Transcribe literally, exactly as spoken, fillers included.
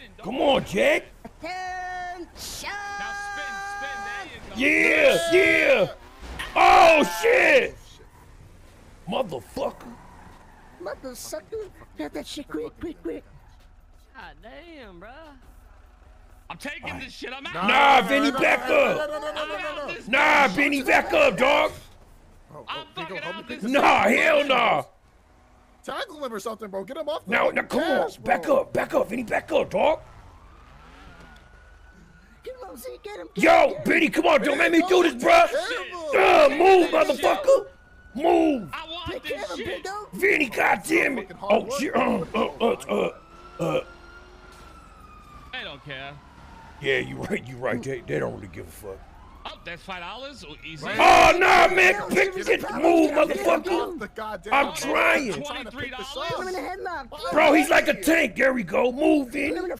dog. Come on, Jack. Attention! Now spin, spin. There you go. Yeah, yeah. Oh, shit. Motherfucker. Motherfucker. Got that shit quick, quick, quick. God damn, bro. I'm taking right. this shit. I'm out. Nah, Vinny, back up. Nah, Vinny, back up, dog. Oh, oh, I'm fucking out this. Nah, hell nah. Tackle him or something, bro. Get him off. Now, now, come cash, on. bro. Back up, back up, Vinny, back up, dog. Come on, Z, get him. Get Yo, him. Vinny, come on, don't make me do this, bro. Uh, move, motherfucker. Move. I want Take this care of him, shit. big dog. Vinny, goddamn it. Oh, shit. Uh, uh, uh, uh, uh. I don't care. Yeah, you right, you right. They, they don't really give a fuck. Oh, that's five dollars. Easy. Oh, nah, man. Pick, get the move, motherfucker. The goddamn I'm trying. Twenty-three Put him in dollars. the headlock. Bro, he's like a tank. There we go. Move, Put him in Vinny. the